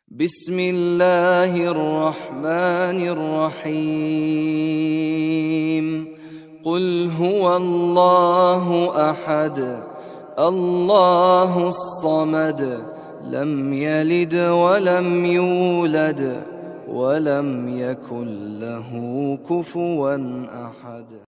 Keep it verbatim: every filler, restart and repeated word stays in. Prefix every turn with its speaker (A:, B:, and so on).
A: بسم الله الرحمن الرحيم قل هو الله أحد الله الصمد لم يلد ولم يولد ولم يكن له كفوا أحد.